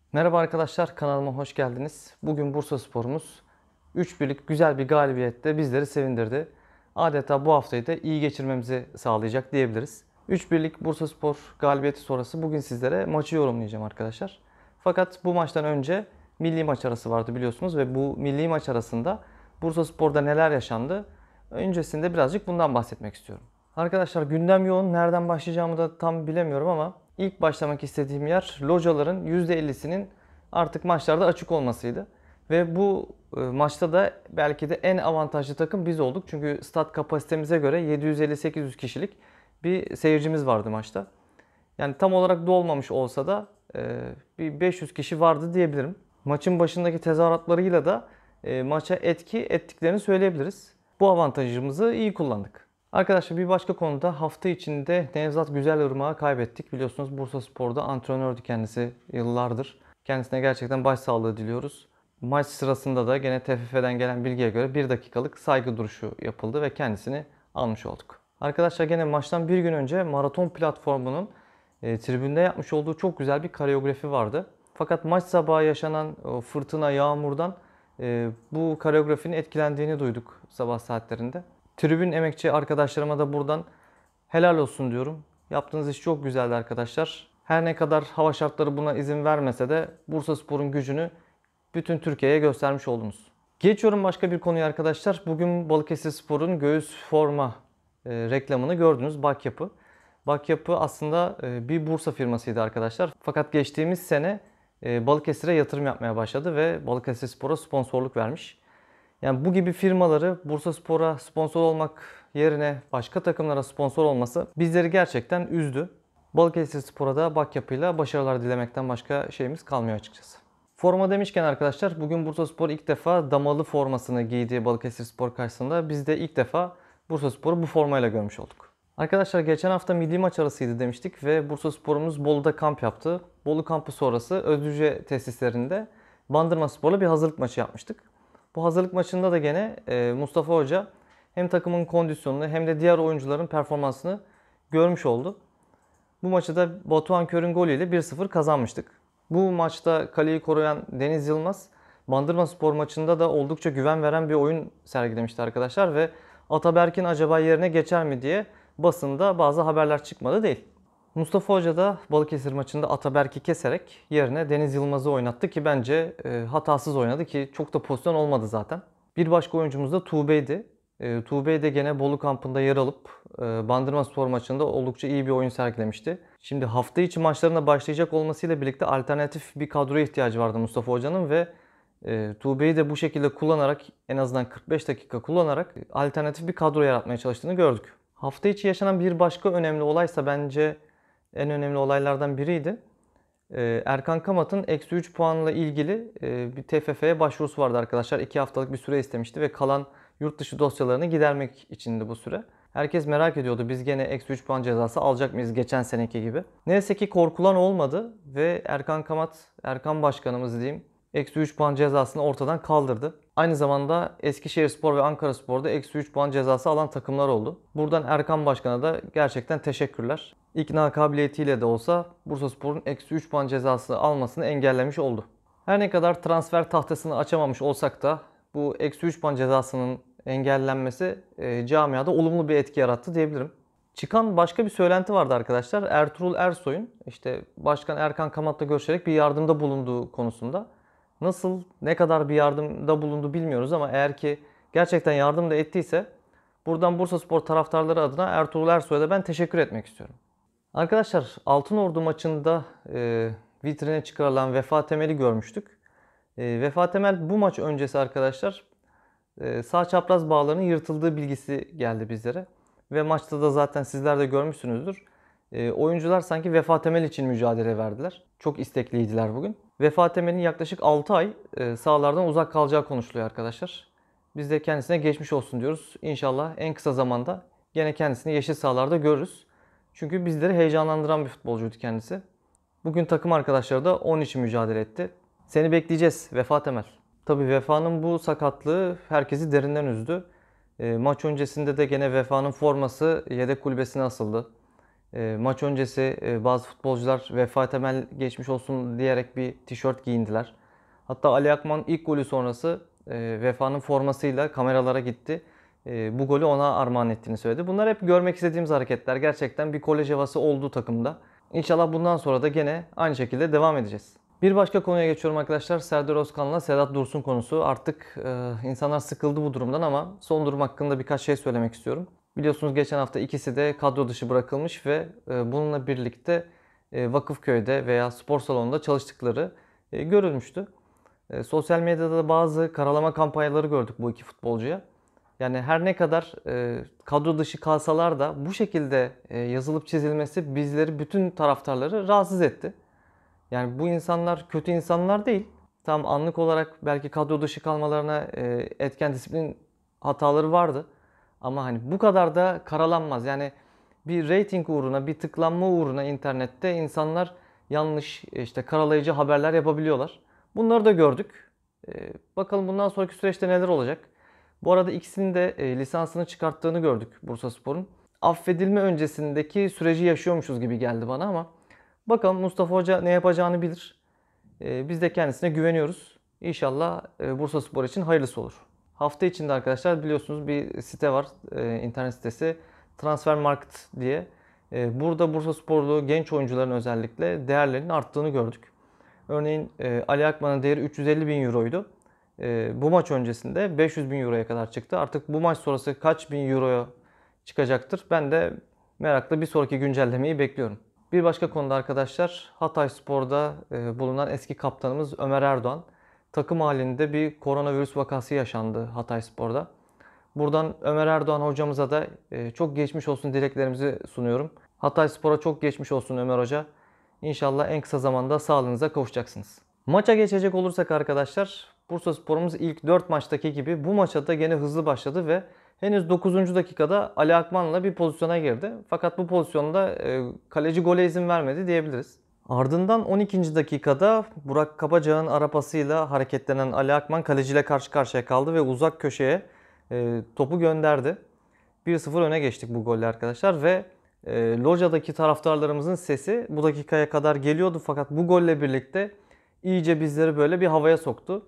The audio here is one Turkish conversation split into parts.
Merhaba arkadaşlar, kanalıma hoş geldiniz. Bugün Bursaspor'umuz 3-1'lik güzel bir galibiyette bizleri sevindirdi. Adeta bu haftayı da iyi geçirmemizi sağlayacak diyebiliriz. 3-1'lik Bursaspor galibiyeti sonrası bugün sizlere maçı yorumlayacağım arkadaşlar. Fakat bu maçtan önce milli maç arası vardı biliyorsunuz ve bu milli maç arasında Bursaspor'da neler yaşandı? Öncesinde birazcık bundan bahsetmek istiyorum. Arkadaşlar gündem yoğun. Nereden başlayacağımı da tam bilemiyorum ama ilk başlamak istediğim yer locaların %50'sinin artık maçlarda açık olmasıydı. Ve bu maçta da belki de en avantajlı takım biz olduk. Çünkü stat kapasitemize göre 750-800 kişilik bir seyircimiz vardı maçta. Yani tam olarak dolmamış olsa da bir 500 kişi vardı diyebilirim. Maçın başındaki tezahüratlarıyla da maça etki ettiklerini söyleyebiliriz. Bu avantajımızı iyi kullandık. Arkadaşlar bir başka konuda hafta içinde Nevzat Güzelırmak'ı kaybettik. Biliyorsunuz Bursaspor'da antrenördü kendisi yıllardır. Kendisine gerçekten başsağlığı diliyoruz. Maç sırasında da gene TFF'den gelen bilgiye göre 1 dakikalık saygı duruşu yapıldı ve kendisini almış olduk. Arkadaşlar gene maçtan bir gün önce Maraton platformunun tribünde yapmış olduğu çok güzel bir koreografi vardı. Fakat maç sabahı yaşanan fırtına, yağmurdan bu koreografinin etkilendiğini duyduk sabah saatlerinde. Tribün emekçi arkadaşlarıma da buradan helal olsun diyorum. Yaptığınız iş çok güzeldi arkadaşlar. Her ne kadar hava şartları buna izin vermese de Bursaspor'un gücünü bütün Türkiye'ye göstermiş oldunuz. Geçiyorum başka bir konuya arkadaşlar. Bugün Balıkesirspor'un göğüs forma reklamını gördünüz. Bakyapı. Bakyapı aslında bir Bursa firmasıydı arkadaşlar. Fakat geçtiğimiz sene Balıkesir'e yatırım yapmaya başladı ve Balıkesirspor'a sponsorluk vermiş. Yani bu gibi firmaları Bursaspor'a sponsor olmak yerine başka takımlara sponsor olması bizleri gerçekten üzdü. Balıkesirspor'a da Bakyapı'yla başarılar dilemekten başka şeyimiz kalmıyor açıkçası. Forma demişken arkadaşlar bugün Bursaspor ilk defa damalı formasını giydi Balıkesirspor karşısında. Biz de ilk defa Bursaspor'u bu formayla görmüş olduk. Arkadaşlar geçen hafta milli maç arasıydı demiştik ve Bursaspor'umuz Bolu'da kamp yaptı. Bolu kampı sonrası Özlüce tesislerinde Bandırmaspor'la bir hazırlık maçı yapmıştık. Bu hazırlık maçında da gene Mustafa Hoca hem takımın kondisyonunu hem de diğer oyuncuların performansını görmüş oldu. Bu maçı da Batuhan Kör'ün golüyle 1-0 kazanmıştık. Bu maçta kaleyi koruyan Deniz Yılmaz, Bandırmaspor maçında da oldukça güven veren bir oyun sergilemişti arkadaşlar ve Ataberk'in acaba yerine geçer mi diye basında bazı haberler çıkmadı değil. Mustafa Hoca da Balıkesir maçında Ataberk'i keserek yerine Deniz Yılmaz'ı oynattı ki bence hatasız oynadı ki çok da pozisyon olmadı zaten. Bir başka oyuncumuz da Tuğbe'ydi. Tuğbe de gene Bolu kampında yer alıp Bandırmaspor maçında oldukça iyi bir oyun sergilemişti. Şimdi hafta içi maçlarına başlayacak olmasıyla birlikte alternatif bir kadroya ihtiyacı vardı Mustafa Hoca'nın ve Tuğbe'yi de bu şekilde kullanarak en azından 45 dakika kullanarak alternatif bir kadro yaratmaya çalıştığını gördük. Hafta içi yaşanan bir başka önemli olaysa bence en önemli olaylardan biriydi. Erkan Kamat'ın eksi 3 puanla ilgili bir TFF'ye başvurusu vardı arkadaşlar. 2 haftalık bir süre istemişti ve kalan yurt dışı dosyalarını gidermek içindi bu süre. Herkes merak ediyordu biz gene eksi 3 puan cezası alacak mıyız geçen seneki gibi. Neyse ki korkulan olmadı ve Erkan Kamat, Erkan Başkanımız diyeyim, eksi 3 puan cezasını ortadan kaldırdı. Aynı zamanda Eskişehirspor ve Ankaraspor'da eksi 3 puan cezası alan takımlar oldu. Buradan Erkan Başkan'a da gerçekten teşekkürler. İkna kabiliyetiyle de olsa Bursaspor'un eksi 3 puan cezası almasını engellemiş oldu. Her ne kadar transfer tahtasını açamamış olsak da bu eksi 3 puan cezasının engellenmesi camiada olumlu bir etki yarattı diyebilirim. Çıkan başka bir söylenti vardı arkadaşlar. Ertuğrul Ersoy'un işte Başkan Erkan Kamat'la görüşerek bir yardımda bulunduğu konusunda. Nasıl, ne kadar bir yardımda bulundu bilmiyoruz ama eğer ki gerçekten yardım da ettiyse buradan Bursaspor taraftarları adına Ertuğrul Ersoy'a da ben teşekkür etmek istiyorum. Arkadaşlar Altınordu maçında vitrine çıkarılan Vefa Temel'i görmüştük. Vefa Temel bu maç öncesi arkadaşlar sağ çapraz bağlarının yırtıldığı bilgisi geldi bizlere. Ve maçta da zaten sizler de görmüşsünüzdür. Oyuncular sanki Vefa Temel için mücadele verdiler. Çok istekliydiler bugün. Vefa Temel'in yaklaşık 6 ay sahalardan uzak kalacağı konuşuluyor arkadaşlar. Biz de kendisine geçmiş olsun diyoruz. İnşallah en kısa zamanda gene kendisini yeşil sahalarda görürüz. Çünkü bizleri heyecanlandıran bir futbolcuydu kendisi. Bugün takım arkadaşları da onun için mücadele etti. Seni bekleyeceğiz Vefa Temel. Tabii Vefa'nın bu sakatlığı herkesi derinden üzdü. Maç öncesinde de gene Vefa'nın forması yedek kulübesine asıldı. Maç öncesi bazı futbolcular Vefa Temel geçmiş olsun diyerek bir tişört giyindiler. Hatta Ali Akman ilk golü sonrası Vefa'nın formasıyla kameralara gitti. Bu golü ona armağan ettiğini söyledi. Bunlar hep görmek istediğimiz hareketler. Gerçekten bir kolej havası oldu takımda. İnşallah bundan sonra da gene aynı şekilde devam edeceğiz. Bir başka konuya geçiyorum arkadaşlar. Serdar Özkan'la Sedat Dursun konusu. Artık insanlar sıkıldı bu durumdan ama son durum hakkında birkaç şey söylemek istiyorum. Biliyorsunuz geçen hafta ikisi de kadro dışı bırakılmış ve bununla birlikte Vakıfköy'de veya spor salonunda çalıştıkları görülmüştü. Sosyal medyada da bazı karalama kampanyaları gördük bu iki futbolcuya. Yani her ne kadar kadro dışı kalsalar da bu şekilde yazılıp çizilmesi bizleri, bütün taraftarları rahatsız etti. Yani bu insanlar kötü insanlar değil. Tam anlık olarak belki kadro dışı kalmalarına etken disiplin hataları vardı. Ama hani bu kadar da karalanmaz. Yani bir reyting uğruna, bir tıklanma uğruna internette insanlar yanlış, işte karalayıcı haberler yapabiliyorlar. Bunları da gördük. Bakalım bundan sonraki süreçte neler olacak. Bu arada ikisinin de lisansını çıkarttığını gördük Bursaspor'un. Affedilme öncesindeki süreci yaşıyormuşuz gibi geldi bana ama bakalım Mustafa Hoca ne yapacağını bilir. Biz de kendisine güveniyoruz. İnşallah Bursaspor için hayırlısı olur. Hafta içinde arkadaşlar biliyorsunuz bir site var, internet sitesi Transfermarkt diye. Burada Bursasporlu genç oyuncuların özellikle değerlerinin arttığını gördük. Örneğin Ali Akman'ın değeri 350 bin euroydu. Bu maç öncesinde 500 bin euroya kadar çıktı. Artık bu maç sonrası kaç bin euroya çıkacaktır? Ben de merakla bir sonraki güncellemeyi bekliyorum. Bir başka konuda arkadaşlar Hatayspor'da bulunan eski kaptanımız Ömer Erdoğan takım halinde bir koronavirüs vakası yaşandı Hatayspor'da. Buradan Ömer Erdoğan hocamıza da çok geçmiş olsun dileklerimizi sunuyorum. Hatayspor'a çok geçmiş olsun Ömer Hoca. İnşallah en kısa zamanda sağlığınıza kavuşacaksınız. Maça geçecek olursak arkadaşlar Bursaspor'umuz ilk 4 maçtaki gibi bu maça da gene hızlı başladı ve henüz 9. dakikada Ali Akman'la bir pozisyona girdi. Fakat bu pozisyonda kaleci gole izin vermedi diyebiliriz. Ardından 12. dakikada Burak Kabacağ'ın arapasıyla hareketlenen Ali Akman kaleciyle karşı karşıya kaldı ve uzak köşeye topu gönderdi. 1-0 öne geçtik bu golle arkadaşlar ve lojadaki taraftarlarımızın sesi bu dakikaya kadar geliyordu fakat bu golle birlikte iyice bizleri böyle bir havaya soktu.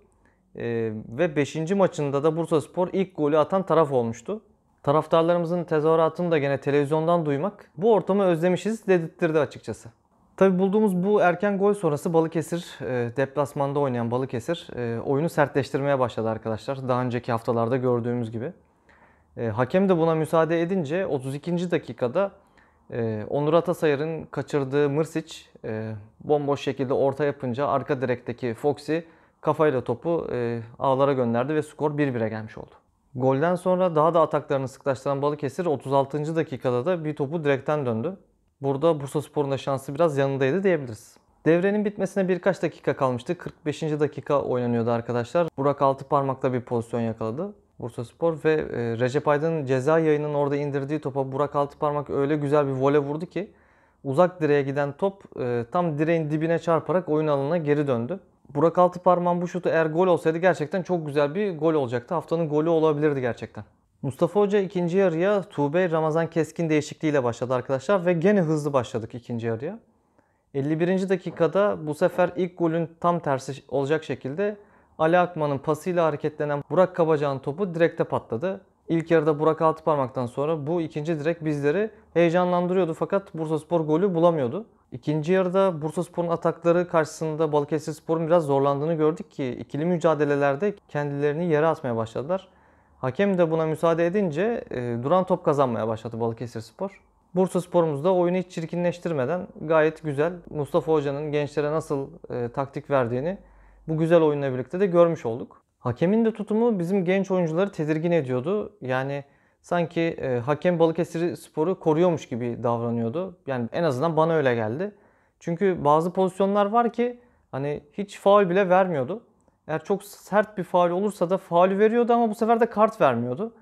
Ve 5. maçında da Bursaspor ilk golü atan taraf olmuştu. Taraftarlarımızın tezahüratını da gene televizyondan duymak bu ortamı özlemişiz dedirtti açıkçası. Tabi bulduğumuz bu erken gol sonrası Balıkesir, deplasmanda oynayan Balıkesir oyunu sertleştirmeye başladı arkadaşlar. Daha önceki haftalarda gördüğümüz gibi. Hakem de buna müsaade edince 32. dakikada Onur Atasayar'ın kaçırdığı Mrsic bomboş şekilde orta yapınca arka direkteki Foxy kafayla topu ağlara gönderdi ve skor 1-1'e gelmiş oldu. Golden sonra daha da ataklarını sıklaştıran Balıkesir 36. dakikada da bir topu direkten döndü. Burada Bursaspor'un da şansı biraz yanındaydı diyebiliriz. Devrenin bitmesine birkaç dakika kalmıştı. 45. dakika oynanıyordu arkadaşlar. Burak Altıparmak'la bir pozisyon yakaladı Bursaspor ve Recep Aydın'ın ceza yayının orada indirdiği topa Burak Altıparmak öyle güzel bir vole vurdu ki uzak direğe giden top tam direğin dibine çarparak oyun alanına geri döndü. Burak Altıparmak'ın bu şutu eğer gol olsaydı gerçekten çok güzel bir gol olacaktı. Haftanın golü olabilirdi gerçekten. Mustafa Hoca ikinci yarıya Tuğbey Ramazan Keskin değişikliğiyle başladı arkadaşlar ve gene hızlı başladık ikinci yarıya. 51. dakikada bu sefer ilk golün tam tersi olacak şekilde Ali Akman'ın pasıyla hareketlenen Burak Kabacağ'ın topu direkte patladı. İlk yarıda Burak Altıparmak'tan sonra bu ikinci direk bizleri heyecanlandırıyordu fakat Bursaspor golü bulamıyordu. İkinci yarıda Bursaspor'un atakları karşısında Balıkesirspor'un biraz zorlandığını gördük ki ikili mücadelelerde kendilerini yere atmaya başladılar. Hakem de buna müsaade edince duran top kazanmaya başladı Balıkesirspor. Bursaspor'umuz da oyunu hiç çirkinleştirmeden gayet güzel Mustafa Hoca'nın gençlere nasıl taktik verdiğini bu güzel oyunla birlikte de görmüş olduk. Hakemin de tutumu bizim genç oyuncuları tedirgin ediyordu. Yani sanki hakem Balıkesirspor'u koruyormuş gibi davranıyordu. Yani en azından bana öyle geldi. Çünkü bazı pozisyonlar var ki hani hiç faul bile vermiyordu. Eğer çok sert bir faul olursa da faulü veriyordu ama bu sefer de kart vermiyordu.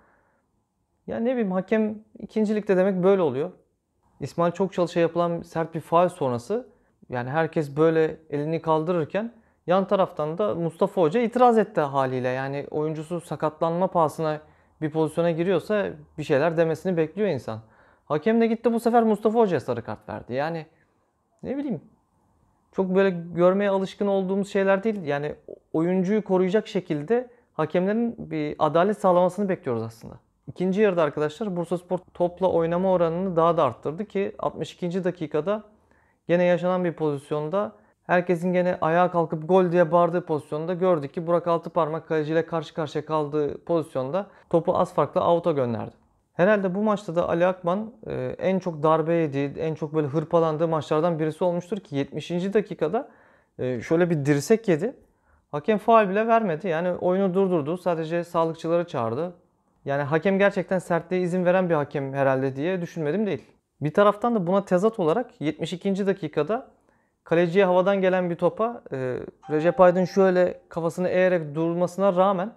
Ya ne bileyim hakem ikincilikte demek böyle oluyor. İsmail Çokçalış'a yapılan sert bir faul sonrası yani herkes böyle elini kaldırırken yan taraftan da Mustafa Hoca itiraz etti haliyle. Yani oyuncusu sakatlanma pahasına bir pozisyona giriyorsa bir şeyler demesini bekliyor insan. Hakem de gitti bu sefer Mustafa Hoca'ya sarı kart verdi. Yani ne bileyim, çok böyle görmeye alışkın olduğumuz şeyler değil. Yani oyuncuyu koruyacak şekilde hakemlerin bir adalet sağlamasını bekliyoruz aslında. İkinci yarıda arkadaşlar Bursaspor topla oynama oranını daha da arttırdı ki 62. dakikada gene yaşanan bir pozisyonda herkesin gene ayağa kalkıp gol diye bağırdığı pozisyonda gördük ki Burak Altıparmak kaleciyle karşı karşıya kaldığı pozisyonda topu az farkla out'a gönderdi. Herhalde bu maçta da Ali Akman en çok darbe yediği, en çok böyle hırpalandığı maçlardan birisi olmuştur ki 70. dakikada şöyle bir dirsek yedi. Hakem faul bile vermedi. Yani oyunu durdurdu. Sadece sağlıkçıları çağırdı. Yani hakem gerçekten sertliğe izin veren bir hakem herhalde diye düşünmedim değil. Bir taraftan da buna tezat olarak 72. dakikada kaleciye havadan gelen bir topa Recep Aydın şöyle kafasını eğerek durmasına rağmen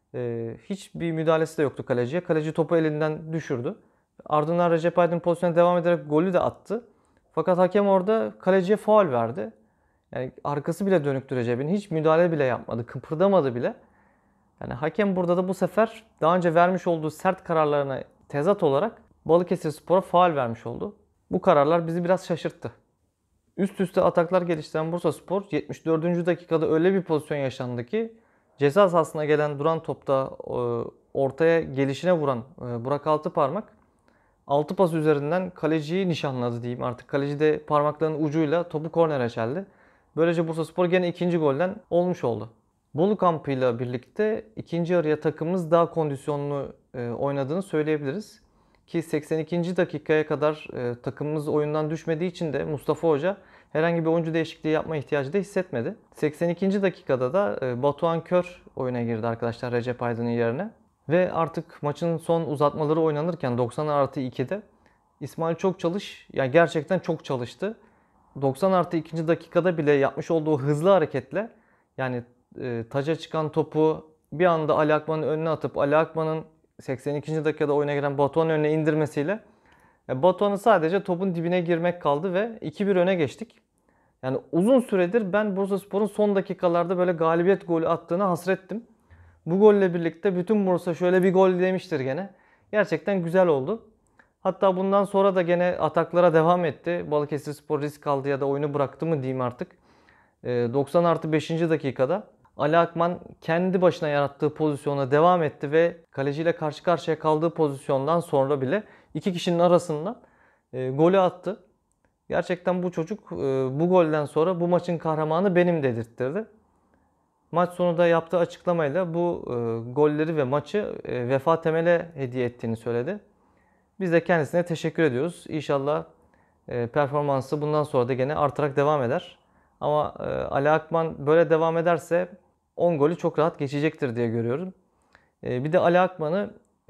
hiçbir müdahalesi de yoktu kaleciye. Kaleci topu elinden düşürdü. Ardından Recep Aydın pozisyona devam ederek golü de attı. Fakat hakem orada kaleciye faul verdi. Yani arkası bile dönüktü Recep'in. Hiç müdahale bile yapmadı. Kıpırdamadı bile. Yani hakem burada da bu sefer daha önce vermiş olduğu sert kararlarına tezat olarak Balıkesirspor'a faul vermiş oldu. Bu kararlar bizi biraz şaşırttı. Üst üste ataklar geliştiren Bursaspor 74. dakikada öyle bir pozisyon yaşandı ki ceza sahasına gelen duran topta ortaya gelişine vuran Burak Altıparmak 6 pas üzerinden kaleciyi nişanladı diyeyim artık. Kaleci de parmaklarının ucuyla topu kornere çeldi. Böylece Bursaspor gene ikinci golden olmuş oldu. Bolu kampıyla birlikte ikinci yarıya takımımız daha kondisyonlu oynadığını söyleyebiliriz. Ki 82. dakikaya kadar takımımız oyundan düşmediği için de Mustafa Hoca herhangi bir oyuncu değişikliği yapma ihtiyacı da hissetmedi. 82. dakikada da Batuhan Kör oyuna girdi arkadaşlar Recep Aydın'ın yerine. Ve artık maçın son uzatmaları oynanırken 90+2'de İsmail çok çalış, yani gerçekten çok çalıştı. 90+2. dakikada bile yapmış olduğu hızlı hareketle yani taca çıkan topu bir anda Ali Akman'ın önüne atıp Ali Akman'ın 82. dakikada oyuna giren Batuhan'ın önüne indirmesiyle Batuhan'ın sadece topun dibine girmek kaldı ve 2-1 öne geçtik. Yani uzun süredir ben Bursaspor'un son dakikalarda böyle galibiyet golü attığına hasrettim. Bu golle birlikte bütün Bursa şöyle bir gol demiştir gene. Gerçekten güzel oldu. Hatta bundan sonra da gene ataklara devam etti. Balıkesirspor risk aldı ya da oyunu bıraktı mı diyeyim artık. 90+5. dakikada Ali Akman kendi başına yarattığı pozisyona devam etti ve kaleciyle karşı karşıya kaldığı pozisyondan sonra bile iki kişinin arasından golü attı. Gerçekten bu çocuk bu golden sonra bu maçın kahramanı benim dedirttirdi. Maç sonunda yaptığı açıklamayla bu golleri ve maçı Vefa Temel'e hediye ettiğini söyledi. Biz de kendisine teşekkür ediyoruz. İnşallah performansı bundan sonra da gene artarak devam eder. Ama Ali Akman böyle devam ederse 10 golü çok rahat geçecektir diye görüyorum. Bir de Ali Akman'ı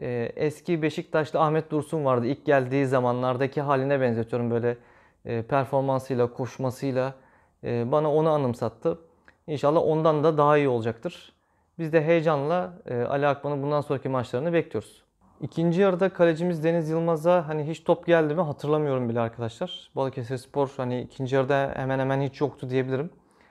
eski Beşiktaşlı Ahmet Dursun vardı. İlk geldiği zamanlardaki haline benzetiyorum böyle performansıyla, koşmasıyla bana onu anımsattı. İnşallah ondan da daha iyi olacaktır. Biz de heyecanla Ali Akman'ın bundan sonraki maçlarını bekliyoruz. İkinci yarıda kalecimiz Deniz Yılmaz'a hani hiç top geldi mi hatırlamıyorum bile arkadaşlar. Balıkesirspor hani ikinci yarıda hemen hemen hiç yoktu diyebilirim.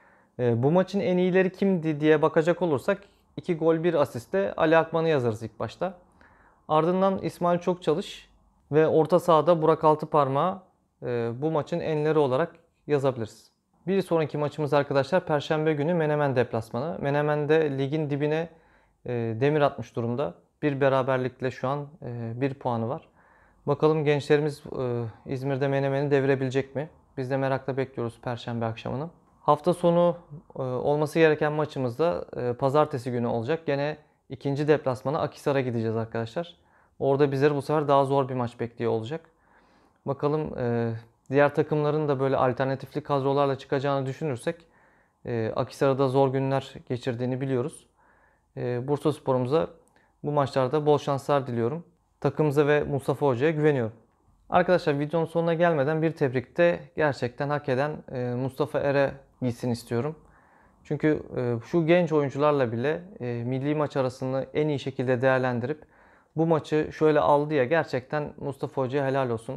Bu maçın en iyileri kimdi diye bakacak olursak 2 gol 1 asiste Ali Akman'ı yazarız ilk başta. Ardından İsmail Çokçalış ve orta sahada Burak Altıparmak'ı bu maçın enleri olarak yazabiliriz. Bir sonraki maçımız arkadaşlar Perşembe günü Menemen deplasmanı. Menemen'de ligin dibine demir atmış durumda. Bir beraberlikle şu an 1 puanı var. Bakalım gençlerimiz İzmir'de Menemen'i devirebilecek mi? Biz de merakla bekliyoruz Perşembe akşamını. Hafta sonu olması gereken maçımız da Pazartesi günü olacak. Gene ikinci deplasmana Akhisar'a gideceğiz arkadaşlar. Orada bizleri bu sefer daha zor bir maç bekliyor olacak. Bakalım diğer takımların da böyle alternatifli kadrolarla çıkacağını düşünürsek Akhisar'da da zor günler geçirdiğini biliyoruz. Bursaspor'umuza bu maçlarda bol şanslar diliyorum. Takımımıza ve Mustafa Hoca'ya güveniyorum. Arkadaşlar videonun sonuna gelmeden bir tebrik de gerçekten hak eden Mustafa Er'e gitsin istiyorum. Çünkü şu genç oyuncularla bile milli maç arasını en iyi şekilde değerlendirip bu maçı şöyle aldı ya gerçekten Mustafa Hoca'ya helal olsun.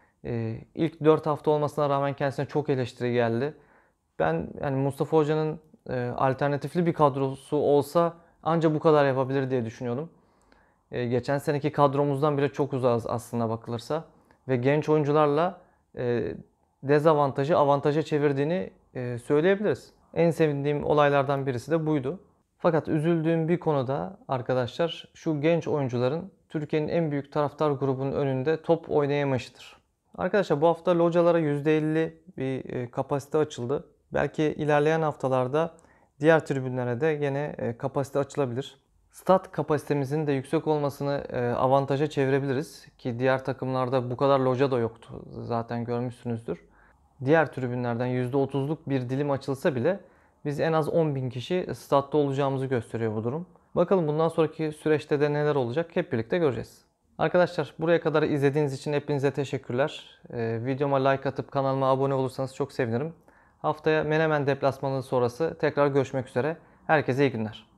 İlk 4 hafta olmasına rağmen kendisine çok eleştiri geldi. Ben yani Mustafa Hoca'nın alternatifli bir kadrosu olsa ancak bu kadar yapabilir diye düşünüyordum. Geçen seneki kadromuzdan bile çok uzağız aslında bakılırsa. ve genç oyuncularla dezavantajı avantaja çevirdiğini söyleyebiliriz. En sevindiğim olaylardan birisi de buydu. Fakat üzüldüğüm bir konuda arkadaşlar şu genç oyuncuların Türkiye'nin en büyük taraftar grubunun önünde top oynayamayışıdır. Arkadaşlar bu hafta localara %50 bir kapasite açıldı. Belki ilerleyen haftalarda diğer tribünlere de yine kapasite açılabilir. Stat kapasitemizin de yüksek olmasını avantaja çevirebiliriz ki diğer takımlarda bu kadar loca da yoktu. Zaten görmüşsünüzdür. Diğer tribünlerden %30'luk bir dilim açılsa bile biz en az 10.000 kişi statta olacağımızı gösteriyor bu durum. Bakalım bundan sonraki süreçte de neler olacak hep birlikte göreceğiz. Arkadaşlar buraya kadar izlediğiniz için hepinize teşekkürler. Videoma like atıp kanalıma abone olursanız çok sevinirim. Haftaya Menemen deplasmanı sonrası tekrar görüşmek üzere. Herkese iyi günler.